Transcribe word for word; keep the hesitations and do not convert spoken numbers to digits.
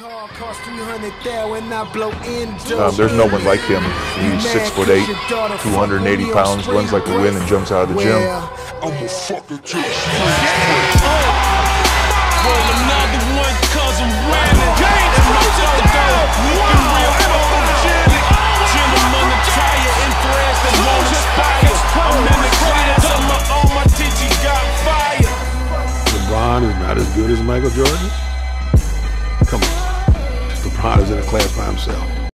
Um, there's no one like him. He's six foot eight, two hundred eighty pounds, runs like the wind and jumps out of the gym. LeBron is not as good as Michael Jordan. Come on. LeBron is in a class by himself.